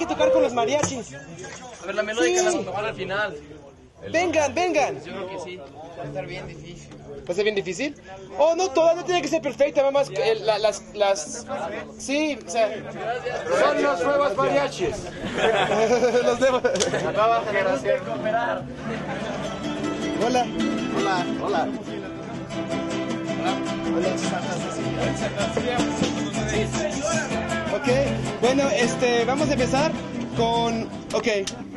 que tocar con los mariachis. A ver, la melódica la vamos a tomar al final. Vengan, vengan. Yo creo que sí. Va a estar bien difícil. ¿Va a ser bien difícil? Oh, no, toda no tiene que ser perfecta, mamás. Las... Sí, o sea... Son los nuevos mariachis. Los debo... La nueva generación. Hola. Hola, hola. Ok, bueno, vamos a empezar con... Ok.